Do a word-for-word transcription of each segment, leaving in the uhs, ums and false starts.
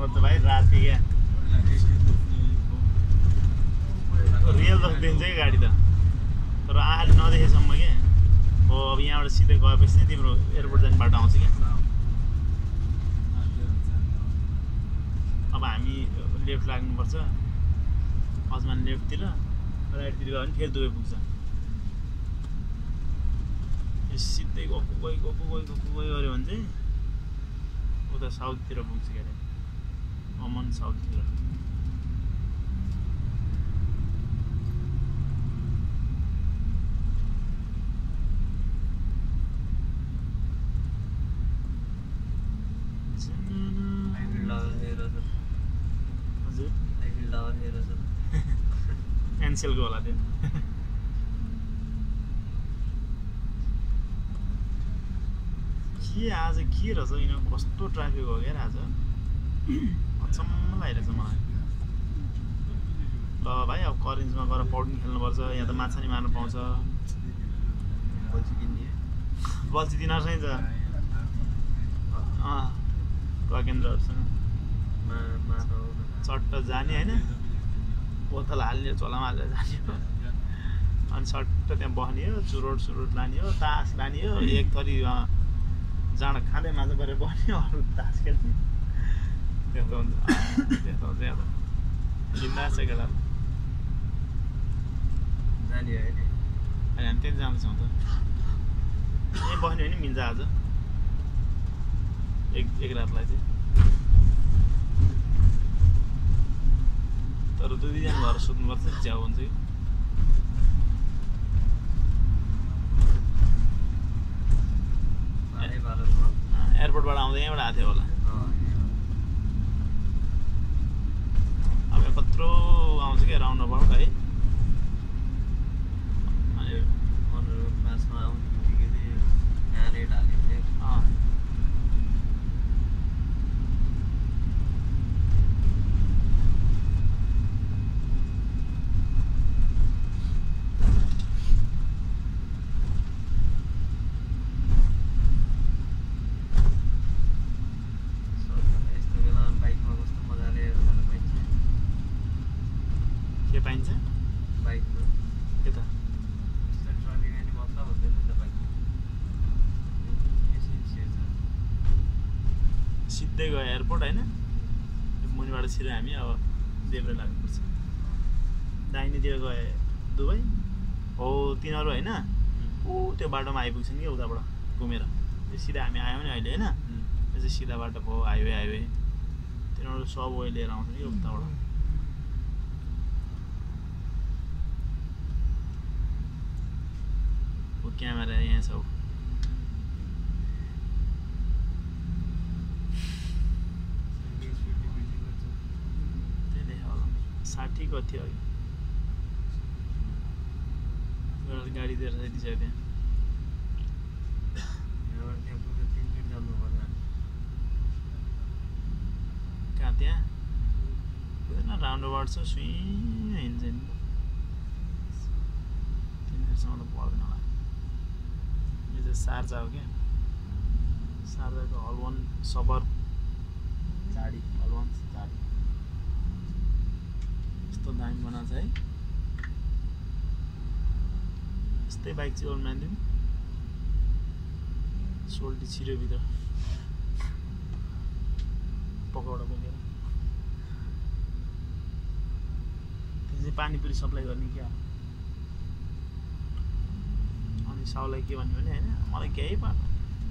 पर्छ भाइ राति क्या रियल जस्तो दिन्छ कि गाडी त तर आँखाले नदेखेसम्म क्या हो अब यहाँबाट सिधै गएपछि चाहिँ तिम्रो एयरपोर्ट जाने बाटो आउँछ क्या अब हामी लेफ्ट लाग्नुपर्छ अजमान लेफ्टतिर राइटतिर गयो भने फेरि दुवै पुग्छ सिधै गएको गइ गएको गइ गएको गयो गऱ्यो भने चाहिँ उता साउथतिर पुग्छ के अरे अमन साउथतिर एनसेलको होला त्यो के आज के रहेछ यिनीहरू कस्तो ट्राफिक हो क्या आज अचम्म लागिरहेछ मलाई ल भाइ अब करेन्जमा गएर पौडी खेल्नुपर्छ यहाँ त माछा नि मार्न पाउँछ बल्छी तिनीहरूसँग छ अँ प्रकेन्द्रहरूसँग चट्ट जाने होइन बोतल हाल्ने झोलामा हालेर जाने हो अनि सट्ट त्यहाँ बस्ने हो चुरोट सुरोट लाने हो तास लाने हो एक थरी जाँड खाँदै माछा गरेर बस्ने अरू तास खेल्ने त्यस्तो हुन्छ त्यस्तो हुन्छ यहाँ त बिन्दास छ केटा जाने होइन हामी त्यति जाँदैछौँ त यहीँ बस्ने होइन मिल्छ आज एक एक रातलाई चाहिँ तर दुई दुईजना भएर सुत्नुपर्छ च्याउ हुन्छ कि एयरपोर्टबाट आउँदा यहीँबाट आएको थियो होला अब कत्रो आउँछ क्या राउन्ड अबाउट है अनि पासमा आउने बित्तिकै यहाँ रेट हालेको थियो सिधै गयो एयरपोर्ट होइन मुनिबाट छिर्यो हामी अब देब्रे लाग्नुपर्छ दाहिनेतिर गए दुबई हो तिनीहरू होइन ऊ त्यो बाटोमा आइपुग्छन् कि उताबाट घुमेर सिधा हामी आयौँ नि अहिले होइन त्यो चाहिँ सिधा बाटो भयो हाइवे हाइवे तिनीहरू सब वे लिएर आउँछन् कि उताबाट क्यामेरा यहाँ छ साठी कति थियो अघि गाडी दिएर दिइसक्यो त्यहाँ कहाँ त्यहाँ राउन्ड अबाउट छ सुई हिँड्छ नि तिनीहरूसँग त पर्दैन होला यो चाहिँ सार्जा हो क्या सार्जाको हलवन सबर झाडी हलवन झाडी यस्तो दामी बनाएको छ है यस्तै बाइक चाहिँ ओल्ड म्यान सोल्टी छिर्यो भित्र पकौडा बोकेर त्यो चाहिँ पानीपुरी सप्लाई गर्ने क्या अनि साउलाई के भन्यो भने होइन मलाई केही पार्नु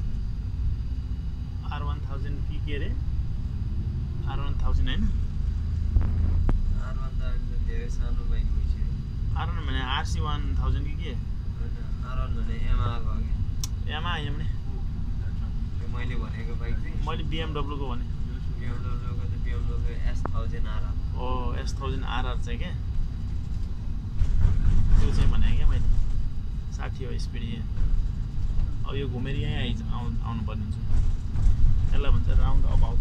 आर वान थाउजन्ड कि के अरे आर वान थाउजन्ड होइन आर वान त धेरै सानो बाइक भइसक्यो आर वान भने आरसी वान थाउजन्ड कि के आर वान भने एमाको हो कि एमा होइन भने मैले भनेको बाइक चाहिँ मैले बिएमडब्लुको भने बिएमडब्लुको त BMW S thousand RR oh S thousand RR चाहिँ क्या त्यो चाहिँ भने क्या मैले साठी हो स्पिड यहाँ अब यो घुमेर यहीँ आइ आउनु आउनुपर्ने हुन्छ यसलाई भन्छ राउन्ड अबाउट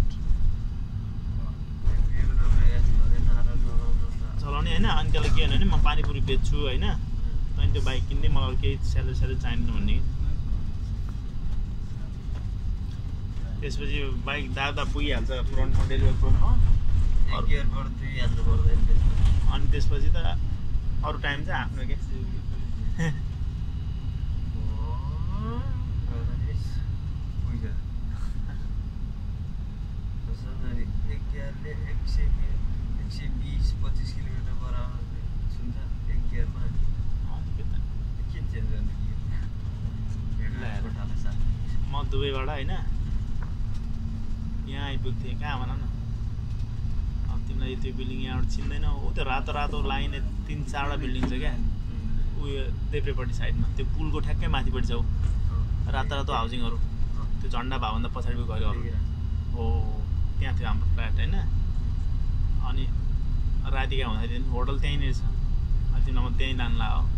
चलाउने होइन अनि त्यसलाई के भने म पानीपुरी बेच्छु होइन तैँले त्यो बाइक किन्दै मलाई केही स्यालेरी स्यालेरी चाहिँदैन भन्ने कि त्यसपछि बाइक दादा पुगिहाल्छ फ्रन्टमा डेलिभर फ्रन्टमा गियरबाट दुई हाल्नु पर्दैन त्यसमा अनि त्यसपछि त अरू टाइम चाहिँ आफ्नो के एक गियरले एक सय एक सय बिस पच्चिस किलोमिटर बराबर छुन्छ एक गियरमा के चेन्ज गर्ने म दुबईबाट होइन यहाँ आइपुग्थेँ कहाँ भन न अब तिमीलाई त्यो बिल्डिङ यहाँबाट चिन्दैन ऊ त्यो रातो रातो लाइन तिन चारवटा बिल्डिङ छ क्या उयो देब्रेपट्टि साइडमा त्यो पुलको ठ्याक्कै माथिपट्टि छ ऊ रातो रातो हाउसिङहरू त्यो झन्डा भावभन्दा पछाडिको घरहरू हो त्यहाँ थियो हाम्रो फ्ल्याट होइन अनि रातिका हुँदाखेरि होटल त्यहीँनिर छ अनि तिमीलाई म त्यहीँ लानु ला हो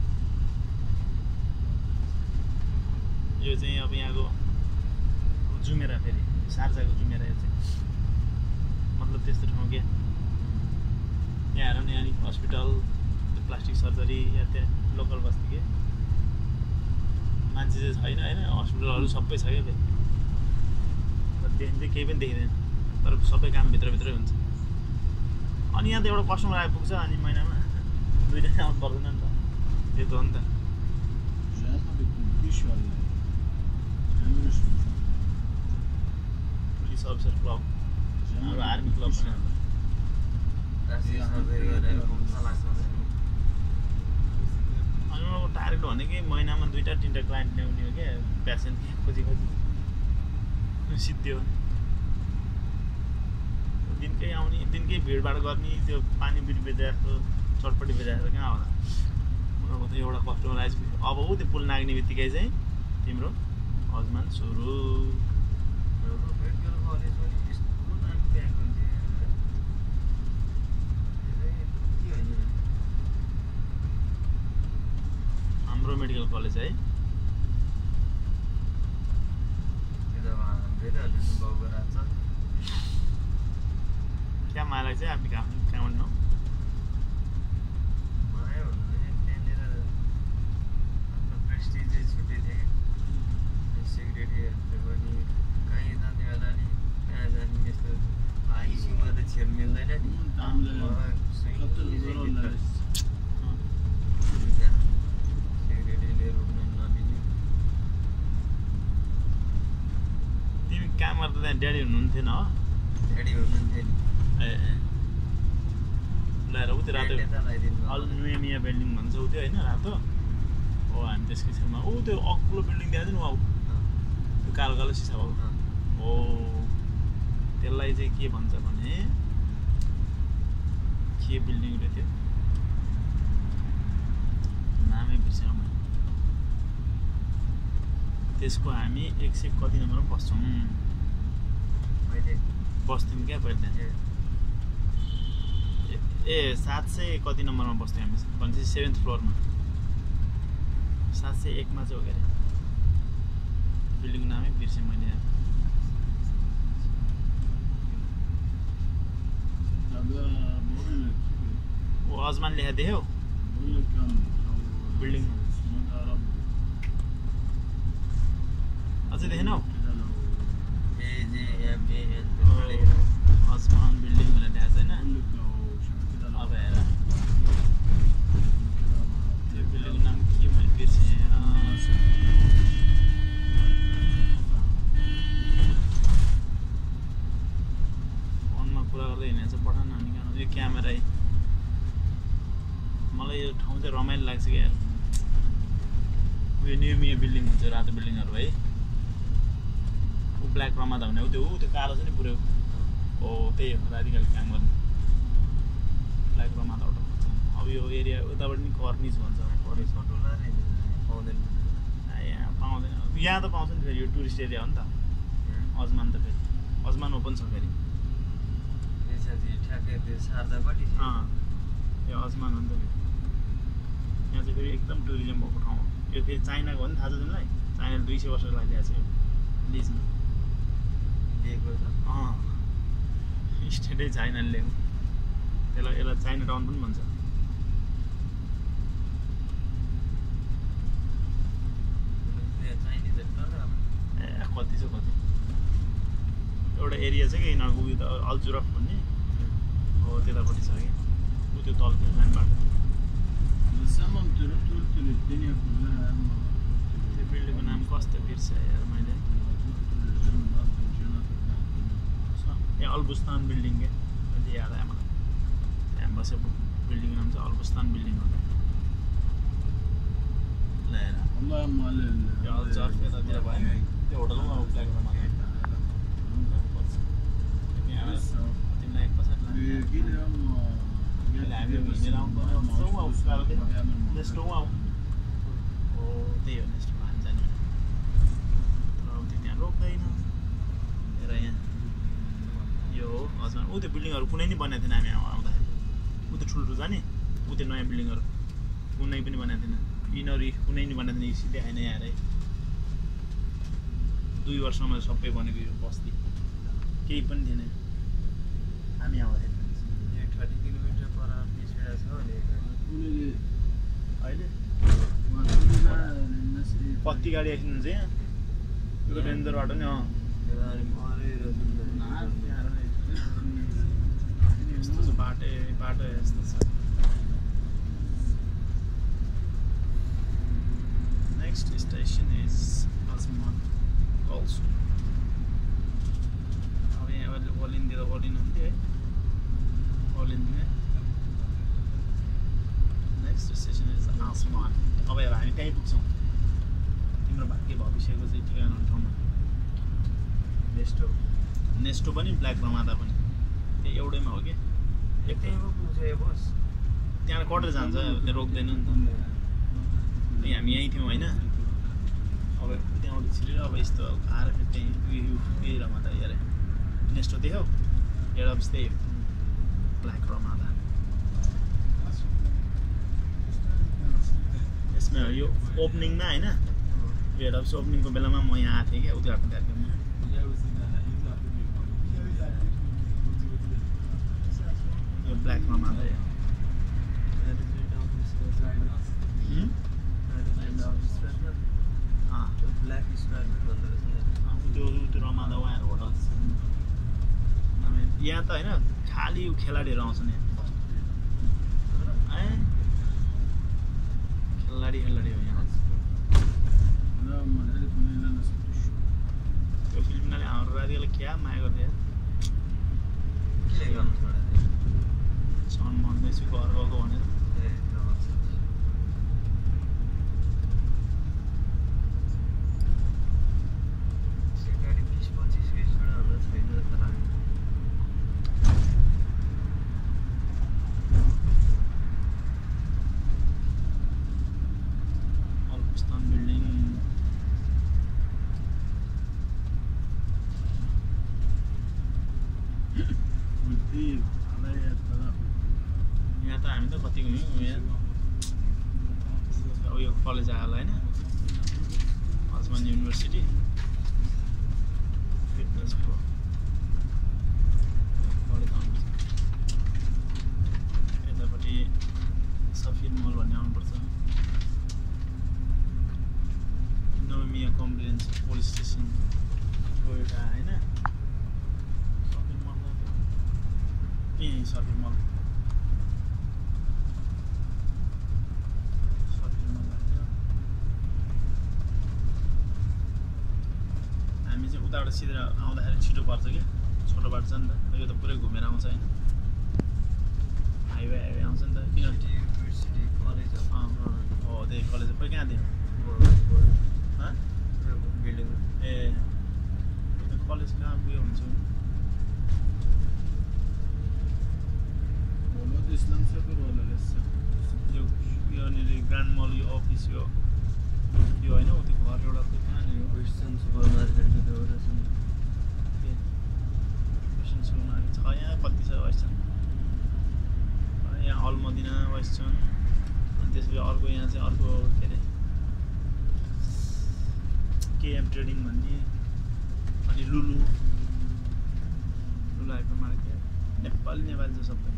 यो चाहिँ अब यहाँको जुमेरा फेरि सार्जाको जुमेरा यो चाहिँ मतलब त्यस्तो ठाउँ क्या यहाँ हेर न यहाँनिर हस्पिटल प्लास्टिक सर्जरी या त्यहाँ लोकल बस्ती के मान्छे चाहिँ छैन होइन हस्पिटलहरू सबै छ क्या फेरि देखिन्छ केही पनि देखिँदैन तर सबै काम भित्रभित्रै हुन्छ अनि यहाँ त एउटा कस्टमर आइपुग्छ अनि महिनामा दुईवटा आउनु पर्दैन नि त त्यो त हो नि त पुलिस अफिसर क्लब हाम्रो आर्मी क्लब पनि अनि उनीहरूको टार्गेट भनेकै महिनामा दुईवटा तिनवटा क्लाइन्ट ल्याउने हो क्या पेसेन्ट खोजी खोजी सिद्धि हो दिनकै आउने दिनकै भिडभाड गर्ने त्यो पानी बिल बेचाएको चटपटी बेचाएको कहाँ होला उनीहरूको त एउटा कस्टमर आइसक्यो अब ऊ त्यो पुल नाग्ने बित्तिकै चाहिँ तिम्रो हजमान सुरु हाम्रो मेडिकल कलेज है क्या मलाई चाहिँ आफ्नो काम काम न तिमी काम गर्दा त्यहाँ ड्याडी हुनुहुन्थेन हो ड्याडी हुनुहुन्थ्यो ए ल्याएर उ त्यो रातो अलनुमिया बिल्डिङ भन्छ उ त्यो होइन रातो हो हामी त्यसकै छेउमा ऊ त्यो अग्लो बिल्डिङ देखाएको थियो नि ऊ त्यो कालो कालो सिसा भएको हो त्यसलाई चाहिँ के भन्छ भने के बिल्डिङ रहेछ त्यो नामै बिर्सेँ मैले त्यसको हामी एक सय कति नम्बरमा बस्छौँ बस्थ्यौँ क्या पहिले ए सात सय कति नम्बरमा बस्थ्यौँ हामी भनेपछि सेभेन्थ फ्लोरमा सात सय एकमा चाहिँ हो क्या अरे बिल्डिङको नामै बिर्सेँ मैले ओ अजमान लेखा देख्यौ बिल्डिङ अझै देखेनौ अजमान बिल्डिङ भनेर देखाएको छैन अब हेर त्यो बिल्डिङको नाम के मैले बिर्सेँ फोनमा कुरा गर्दै हिँडेको छ पठाउन अनि कहाँ यो क्यामेरा मलाई यो ठाउँ चाहिँ रमाइलो लाग्छ क्या उयो न्युमिया बिल्डिङ हुन्छ रातो बिल्डिङहरू है ऊ ब्ल्याक रमादा हुने ऊ त्यो ऊ त्यो कालो छ नि पुरै हो त्यही हो रातिकाल काम गर्ने ब्ल्याक रमादाबाट अब यो एरिया उताबाट नि कर्निज भन्छ पाउँदैन यहाँ पाउँदैन यहाँ त पाउँछ नि फेरि यो टुरिस्ट एरिया हो नि त अजमान त फेरि अजमान ओपन छ फेरि यो अजमान हो नि त फेरि यहाँ चाहिँ फेरि एकदम टुरिज्म भएको ठाउँ हो यो फेरि चाइनाको हो नि थाहा छ तिमीलाई चाइनाले दुई सय वर्षको लागि ल्याएको छ यो लिजमा लिएको छ अँ स्टेटै चाइनाले ल्याएको त्यसलाई यसलाई चाइना टाउन पनि भन्छ ए कति छ कति एउटा एरिया छ कि यिनीहरूको उयो त अल्जुरफ भन्ने हो त्यतापट्टि छ कि ऊ त्यो तलको मेन बाटो त्यो बिल्डिङको नाम कस्तो बिर्स यार मैले ए अलबुस्तान बिल्डिङ के अहिले याद आयो मलाई त्यहाँ बसेको बिल्डिङको नाम चाहिँ अलबुस्तान बिल्डिङ हो त्यो अल्जुरफ यतातिर भयो त्यो होटलमा ब्ल्याकमा तिमीलाई पछाडि लाग्छ हामी हिँडेर आउनु नेस्टोमा आऊ हो त्यही हो नेस्टोमा हामी जाने तर अब त्यो त्यहाँ रोक्दैन हेर यहाँ यो हो हजुर ऊ त्यो बिल्डिङहरू कुनै नि बनाएको थिएन हामी आउँदाखेरि ऊ त्यो ठुल्ठुलो जाने ऊ त्यो नयाँ बिल्डिङहरू कुनै पनि बनाएको थिएन यिनीहरू कुनै नि बनाएको थिएन सिधै आएन यहाँ है दुई वर्षमा सबै बनेको यो बस्ती केही पनि थिएन हामी आउँदाखेरि thirty kilometre per hour speed छ भने अहिले कति गाडी आइसक्नुहुन्छ यहाँ यो डेन्जर बाटो नि अँ यस्तो छ बाटो बाटो यस्तो छ नेक्स्ट स्टेसन इज आसमान also अब यहाँ ओलिन्दिएर ओलिनुहुन्थ्यो है ओलिन्दिने नेक्स्ट स्टेसन इज आसमान अब हेर हामी त्यहीँ पुग्छौँ तिम्रो भाग्य भविष्यको चाहिँ ठेगाना ठाउँमा नेस्टो नेस्टो पनि ब्ल्याक रमादा पनि त्यही एउटैमा हो कि एकैमा पुग्छ यो बस त्यहाँ कटेर जान्छ त्यो रोक्दैन नि त त्यही हामी यहीँ थियौँ होइन अब त्यहाँबाट छिरेर अब यस्तो आएर फेरि त्यहीँ उयो उयो रमादा हेरे नेस्टो देख्यौ हेड अफ त्यही हो ब्ल्याक रमादा यसमा यो ओपनिङमा होइन हेड अफ ओपनिङको बेलामा म यहाँ आएको थिएँ क्या उद्घाटन कार्यक्रममा यो ब्ल्याक रमादा यो ब्ल्याक स्क्वायर भन्दो रहेछ त्यो त्यो रमादा उहाँहरू होटल यहाँ त होइन खालि खेलाडीहरू आउँछन् यहाँ ए खेलाडी खेलाडी हो यहाँ त्यो फिल्मले हाम्रो रातिलाई क्या माया गर्थ्यो के गर्नु छोडेको सन भन्दैछु घर गएको भनेर यहाँ त हामी त कति गयौँ यहाँ अब यो कलेज आयो होला होइन आसमान युनिभर्सिटी फिटनेस प्रो कलेज आउनुपर्छ यतापट्टि सफिर मल भन्ने आउनुपर्छ नोमिया कम्प्रिहेन्सिभ पुलिस स्टेसन एउटा होइन सफिर मल ए सफिर मल उताबाट सिधै आउँदाखेरि छिटो पर्छ क्या छोटो बाटो छ नि त यो त पुरै घुमेर आउँछ होइन हाइवे हाइवे आउँछ नि त किनभने युनिभर्सिटी कलेज हो त्यही कलेज पै कहाँ थियो बिल्डिङ ए कलेज कहाँ उयो हुन्छ यो यहाँनिर ग्रान्ड मल यो अफिस यो यो होइन ऊ त्यो घर एउटा कहाँनिर वेस्टर्न सुपर मार्केट एउटा छ वेस्टर्न सुपर मार्केट छ यहाँ कति छ वेस्टर्न यहाँ अल मदिना वेस्टर्न अनि त्यसपछि अर्को यहाँ चाहिँ अर्को के अरे केएम ट्रेडिङ भन्ने अनि Lulu Lulu hyper market Nepali Nepali छ सबै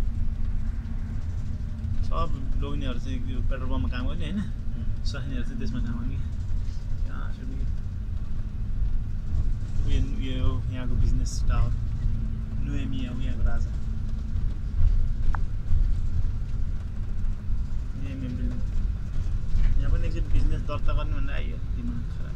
सब लोग्नेहरू चाहिँ यो पेट्रोल पम्पमा काम गर्ने होइन सहिनीहरू चाहिँ त्यसमा काम गर्ने कहाँ उयो उयो यहाँको बिजनेस टावर नुएमिया हो यहाँको राजा नुएमिया बिल्डिङ यहाँ पनि एकचोटि बिजनेस दर्ता गर्ने भनेर आइयो दिमाग खराब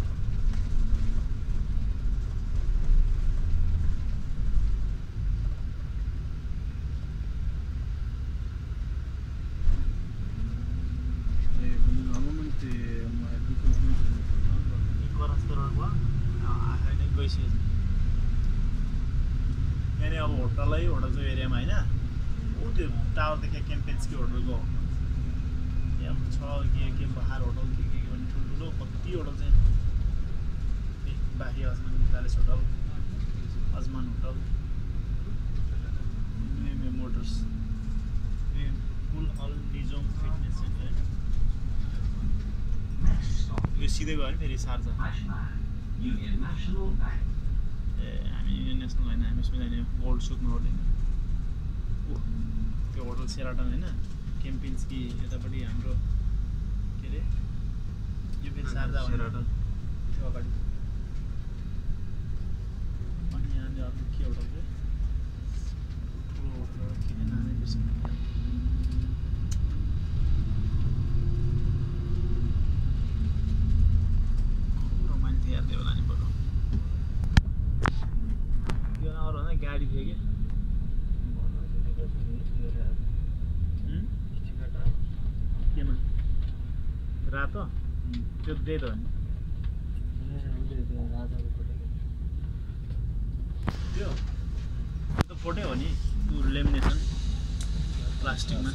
यहाँनिर अब होटलै होटलको एरियामा होइन ऊ त्यो टावर देख्यो क्याम्पेन्सकी होटलको यहाँ छ के के बहार होटल के के भन्ने ठुल्ठुलो कति होटल चाहिँ बाही Ajman Palace Hotel Ajman Hotel Nuaimia Motors फुल अल निजोम फिटनेस सेन्टर होइन यो सिधै गयो नि फेरि सार्जा ए हामी युनियन नेसनल होइन हामी उसमा जाने गोल्ड सुकमा होटल त्यो होटल सेराटन होइन क्याम्पिन्सकी यतापट्टि हाम्रो के अरे यो फेरि सार्जा सेराटन त्यो अगाडि अनि यहाँनिर अर्को के होटल थियो ठुलो होटल के नामै बिर्सिनु रोमान्टिक याद होला नि बरु यो अरू होइन गाडी थियो कि केमा रातो त्यो त्यही त हो नि त्यो त्यो फोटै हो नि त्यो लेमिनेसन प्लास्टिकमा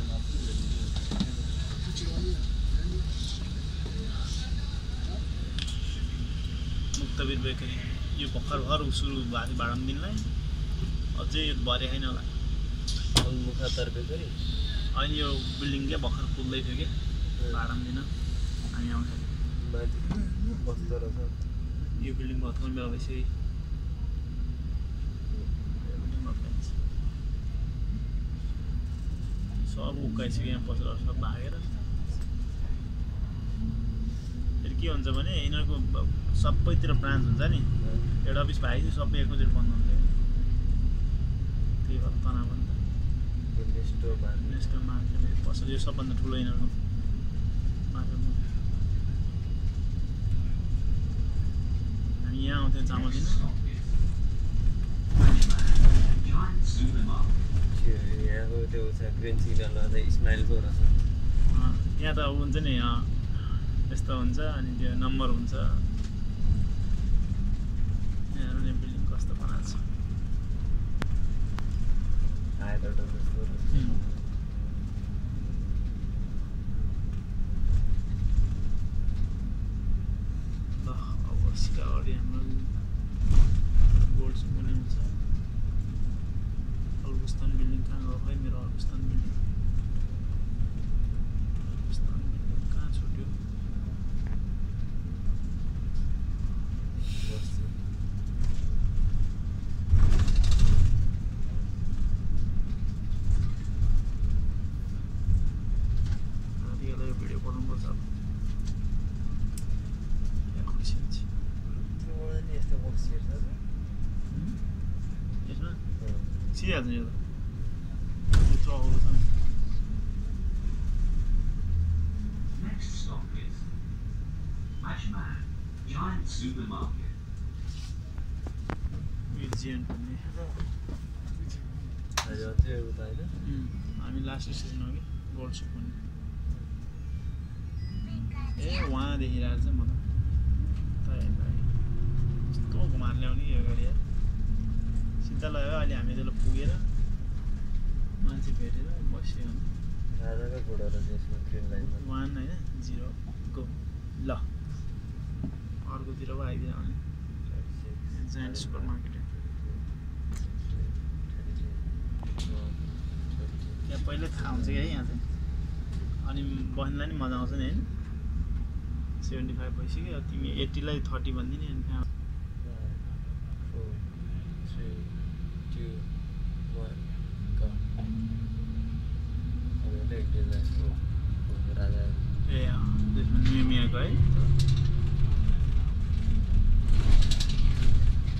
मुक्तबिर बेकरी यो भर्खर भर्खर सुरु भएको थियो भाडाम दिनलाई अझै यो भरे छैन होला मुखातर बेकरी अहिले यो बिल्डिङ क्या भर्खर पुग्दै थियो कि भाडाम दिन हामी आउँछ यो बिल्डिङ भत्काउने बेला भइसक्यो सब उकाइसक्यो यहाँ पसेर सब भागेर फेरि के हुन्छ भने यिनीहरूको सबैतिर ब्रान्च हुन्छ नि एउटा अफिस भाइ सबै एकैचोटि बन्द हुन्छ त्यही भएर तनाव हुन्छ नेक्स्ट मार्केट पसल यो सबभन्दा ठुलो यिनीहरूको मार्केटमा हामी यहाँ आउँथ्यौँ चामल दिन यहाँको त्यो ग्रिन सिग्नलमा चाहिँ स्माइलको रहेछ यहाँ त अब हुन्छ नि यस्तो हुन्छ अनि त्यो नम्बर हुन्छ यहाँहरूले बिल्डिङ कस्तो बनाएको छ ल अब सिधा अगाडि हाम्रो गोल्ड सुक पनि हुन्छ अल्बुस्तान बिल्डिङ कहाँ गयो खै मेरो अल्बुस्तान बिल्डिङ अल्बुस्तान बिल्डिङ कहाँ छुट्यो आदिलाई भिडियो बनाउनुपर्छ अब यहाँ खुसी हुन्छ यस्तो बक्सिएर यसमा सिहाल्छ नि यो त चौको छ Next stop is Mashman Giant Supermarket. Museum भन्ने अझै उता होइन हामी लास्ट स्टेसन हो कि गोल्ड सुक भन्ने ए वहाँ देखिरहेको छ म त कस्तो घुमाएर ल्याउने यो गाडी यार सिधा लगायो अहिले हामी त्यसलाई पुगेर मान्छे भेटेर बस्यो राजाको घोडा रहेछ यसमा ट्रेन लाइनमा वान होइन जिरो गो ल अर्कोतिर पो आइदियो भने जायन्ट सुपर मार्केट त्यहाँ पहिल्यै थाहा हुन्छ क्या यहाँ चाहिँ अनि बस्नुलाई नि मजा आउँछ नि होइन सेभेन्टी फाइभ भइसक्यो तिमी एट्टीलाई थर्टी भनिदिने अनि कहाँ ए त्यसमा न्युएमियाको है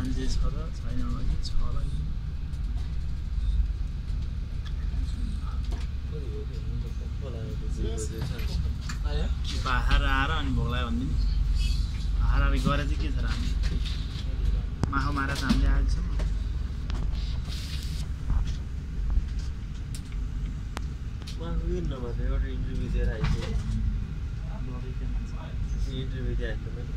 मान्छे छ र छैन होला कि छ होला कि बाहार आएर अनि भोक लाग्यो भने बाहार आएर गरे चाहिँ के छ र हामी माखा मारेर त हामीले आएछौँ नभए एउटा इन्टरभ्यू दिएर आइसक्यो इन्टरभ्यू दिइहाल्छ मैले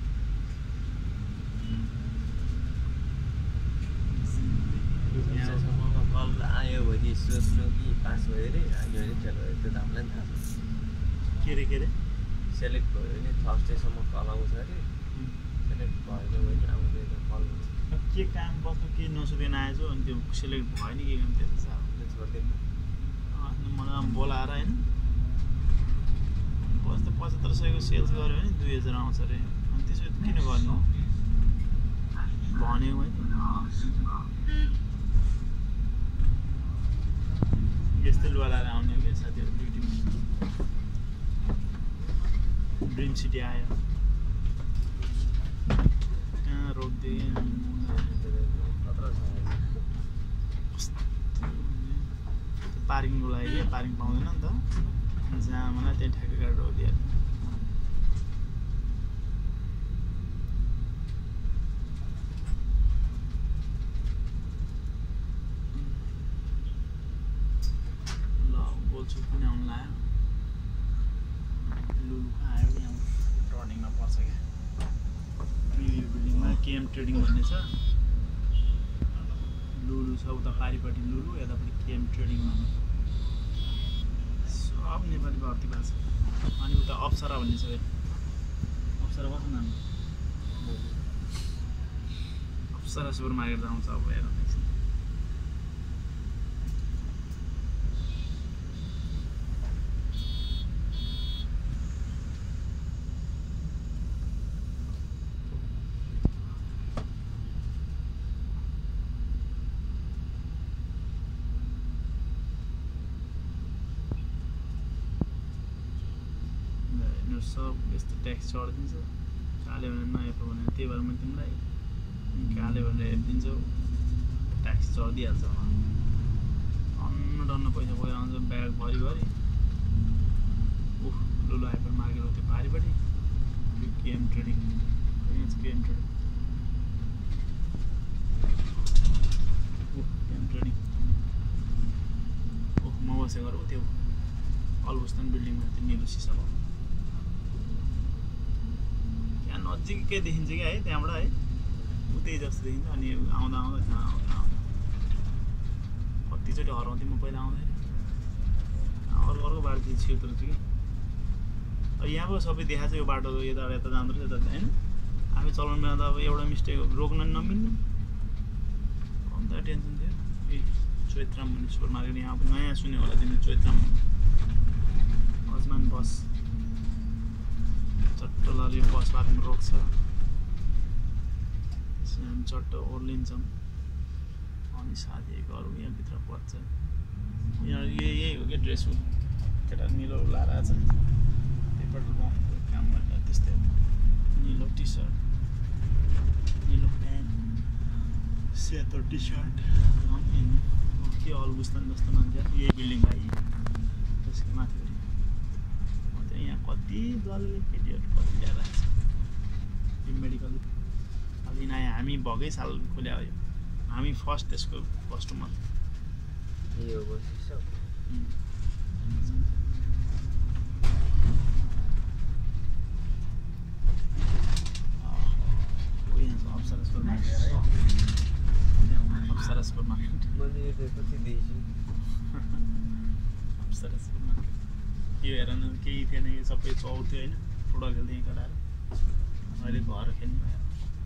कल आयो भने सोध्नु कि पास भयो अरे आयो भने फेल भयो त्यो त हामीलाई पनि थाहा छ के अरे के अरे सेलेक्ट भयो भने थर्सडेसम्म कल आउँछ अरे सेलेक्ट भएन भने आउँदैन कल के काम बस्नु के नसोधेन आएछ अनि त्यो सेलेक्ट भयो नि के काम त्यो त छोडिदिनु मलाई बोलाएर होइन बस त पचहत्तर सयको सेल्स गऱ्यो भने दुई हजार आउँछ अरे अनि त्यसो किन गर्नु भन्यो मैले यस्तै लुगा लगाएर आउने क्या साथीहरू ड्युटीमा ड्रिम सिटी आयो कहाँ रोकिदिएँ पार्किङको लागि क्या पार्किङ पाउँदैन नि त जहाँ मलाई त्यहाँ ठ्याक्कै गाडी रोकिदिइहाल्यो ल बोल्छु पनि आउनु लाग्यो लुलुको आयो यहाँ टर्निङमा पर्छ क्या यो बिल्डिङमा केएम ट्रेडिङ भन्ने छ लुलु छ उता पारिपट्टि लुलु यतापट्टि केएम ट्रेडिङ भन्ने सब नेपाली भर्ती भएको छ अनि उता अप्सरा भन्ने छ अप्सरा कस्तो नाम अप्सरा सुपर मार्केट आउँछ अब हेर सब यस्तो ट्याक्स चढिदिन्छ काले भनेर नहेर्नु भने त्यही भएर मैले तिमीलाई काले भनेर हेरिदिन्छौ ट्याक्स चढिदिइहाल्छ टन्न टन्न पैसा गएर आउँछ ब्याग भरिभरि उफ लुलु हाइपर मार्केट हो त्यो पारिपट्टि त्यो KM trading KM trading KM trading oh म बसेको हो त्यो अलबस्तान बिल्डिङमा त्यो निलो सिसा भयो नजिकै देखिन्छ क्या है त्यहाँबाट है उतै जस्तो देखिन्छ अनि आउँदा आउँदा कहाँ आउँदा आउँदा कतिचोटि हराउँथेँ म पहिला आउँदाखेरि अर्को अर्को बाटोदेखि छिर्दो रहेछ कि यहाँ पो सबै देखाएको छ यो बाटो यताबाट यता जाँदो रहेछ यता होइन आफै चलाउनु बेला त अब एउटा मिस्टेक रोक्न नि नमिल्ने अन्त टेन्सन थियो ए चैत्राम भन्ने सुपर मार्केट यहाँ नयाँ सुन्यो होला तिमीले चैत्राम अजमान बस चट्ट लरी बस बाटोमा रोक्छ हामी चट्ट ओर्लिन्छौँ अनि साथीहरूको अरू यहाँभित्र पर्छ यहाँ यही यही हो क्या ड्रेस हो केटा निलो लाएर छ त्यही पेट्रोल पम्पको काम गरेर त्यस्तै हो निलो टी सर्ट निलो प्यान्ट सेतो टी सर्ट के अलबुस्तान जस्तो मान्छे यही बिल्डिङ भाइ त्यसको माथि यहाँ कति दलले केटीहरू कति ल्याएर आएको छ यो मेडिकल अब यिनीहरू हामी भएकै साल खोल्या हो हामी फर्स्ट त्यसको कस्टमर यो अप्सरा सुपर मार्केट है अप्सरा सुपर मार्केट मैले कति दिएछु अप्सरा सुपर मार्केट यो हेर न केही थिएन यो सबै चौथ्यो होइन फुटबल खेल्दै यहीँ केटाहरू अहिले घर खेल्नु भयो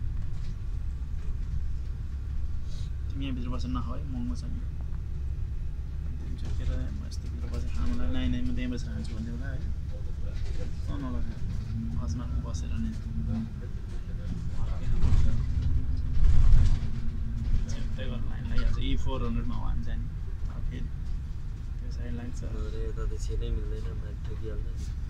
तिमी यहाँभित्र बसेर नखाऊ है महँगो छ नि तिमी चुकेर म यस्तोभित्र बसेर खानुलाई नाइ नाइ म त्यहीँ बसेर खान्छु भन्ने होला है नलगा हजमा बसेर नै चेप्टै गरेर लाइन लागिहाल्छ ई फोर हन्ड्रेडमा हो हामी जाने फेरि त्यो साइड लाग्छ यता त छिनै मिल्दैन माथि ठोकिहाल्छ